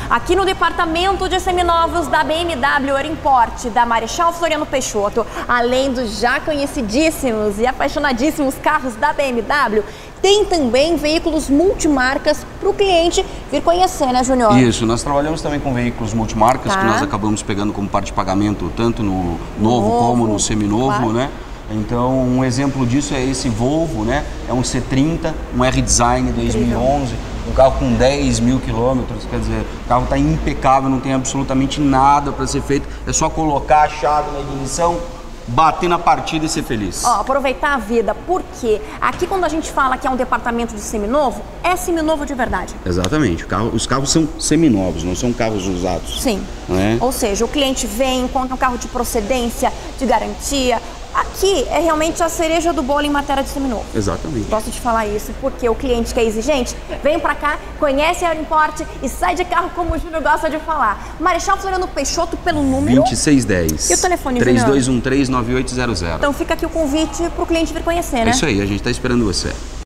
aqui no departamento de seminovos da BMW Euro Import, da Marechal Floriano Peixoto. Além dos já conhecidíssimos e apaixonadíssimos carros da BMW, tem também veículos multimarcas para o cliente vir conhecer, né, Júnior? Isso, nós trabalhamos também com veículos multimarcas, que nós acabamos pegando como parte de pagamento tanto no novo como no seminovo, né? Então, um exemplo disso é esse Volvo, né? É um C30, um R-Design 2011, um carro com 10 mil quilômetros, quer dizer, o carro está impecável, não tem absolutamente nada para ser feito, é só colocar a chave na ignição, bater na partida e ser feliz. Ó, aproveitar a vida, porque aqui quando a gente fala que é um departamento de seminovo, é seminovo de verdade. Exatamente, os carros são seminovos, não são carros usados. Sim, né? Ou seja, o cliente vem, encontra um carro de procedência, de garantia. Aqui é realmente a cereja do bolo em matéria de seminovo. Exatamente. Gosto de falar isso, porque o cliente que é exigente, vem pra cá, conhece a Euro Import e sai de carro como o Júnior gosta de falar. Marechal Floriano Peixoto pelo número 2610. E o telefone, Júnior? 3213-9800. Então fica aqui o convite pro cliente vir conhecer, né? É isso aí, a gente tá esperando você.